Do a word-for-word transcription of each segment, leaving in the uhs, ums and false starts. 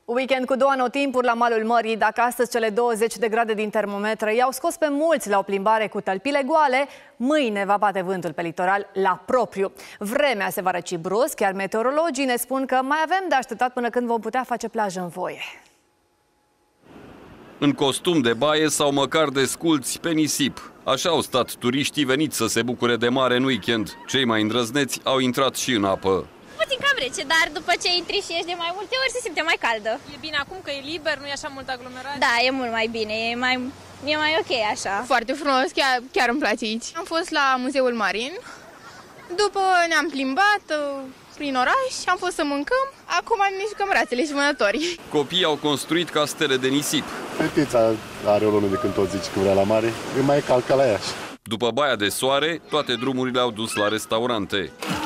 Weekend cu două anotimpuri la malul mării. Dacă astăzi cele douăzeci de grade din termometre i-au scos pe mulți la o plimbare cu tălpile goale, mâine va bate vântul pe litoral la propriu. Vremea se va răci brusc, iar meteorologii ne spun că mai avem de așteptat până când vom putea face plajă în voie. În costum de baie sau măcar de sculți pe nisip. Așa au stat turiștii veniți să se bucure de mare în weekend. Cei mai îndrăzneți au intrat și în apă. Puțin cam rece, dar după ce intri și ieși de mai multe ori se simte mai caldă. E bine acum că e liber, nu e așa mult aglomerat? Da, e mult mai bine, e mai, e mai ok așa. Foarte frumos, chiar, chiar îmi place aici. Am fost la Muzeul Marin, după ne-am plimbat prin oraș, am fost să mâncăm, acum ne jucăm rațele și vânătorii. Copiii au construit castele de nisip. Fetița are o lună de când tot zici că vrea la mare, e mai cald ca la Iași. După baia de soare, toate drumurile au dus la restaurante.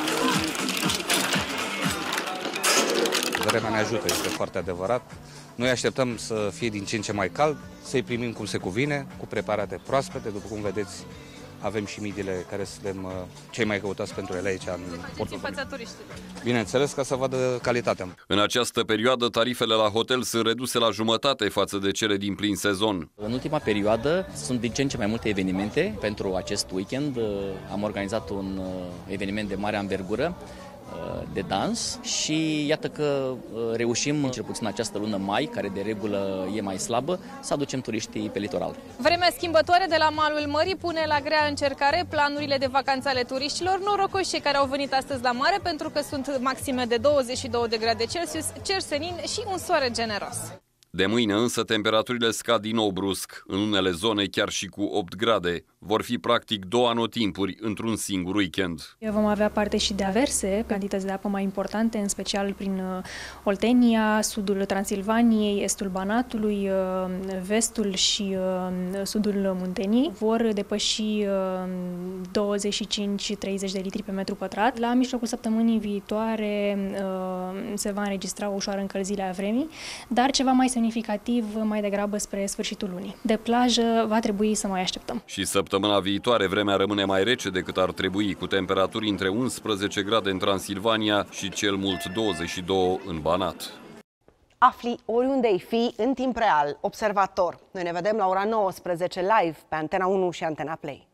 Vremea ne ajută, este foarte adevărat. Noi așteptăm să fie din ce în ce mai cald, să-i primim cum se cuvine, cu preparate proaspete. După cum vedeți, avem și midile care suntem cei mai căutați pentru ele aici în portul. În fața turiștilor. Bineînțeles, ca să vadă calitatea. În această perioadă, tarifele la hotel sunt reduse la jumătate față de cele din plin sezon. În ultima perioadă sunt din ce în ce mai multe evenimente pentru acest weekend. Am organizat un eveniment de mare anvergură de dans și iată că reușim, cel puțin această lună mai, care de regulă e mai slabă, să aducem turiștii pe litoral. Vremea schimbătoare de la malul mării pune la grea încercare planurile de vacanță ale turiștilor. Norocoși cei care au venit astăzi la mare, pentru că sunt maxime de douăzeci și două de grade Celsius, cer senin și un soare generos. De mâine însă temperaturile scad din nou brusc, în unele zone chiar și cu opt grade. Vor fi practic două anotimpuri într-un singur weekend. Vom avea parte și de averse, cantități de apă mai importante, în special prin Oltenia, sudul Transilvaniei, estul Banatului, vestul și sudul Munteniei. Vor depăși douăzeci și cinci treizeci de litri pe metru pătrat. La mijlocul săptămânii viitoare se va înregistra o ușoară încălzire a vremii, dar ceva mai semnificativ mai degrabă spre sfârșitul lunii. De plajă va trebui să mai așteptăm. Și săptămâna viitoare vremea rămâne mai rece decât ar trebui, cu temperaturi între unsprezece grade în Transilvania și cel mult douăzeci și doi în Banat. Afli oriunde ai fi în timp real, observator. Noi ne vedem la ora nouăsprezece live pe Antena unu și Antena Play.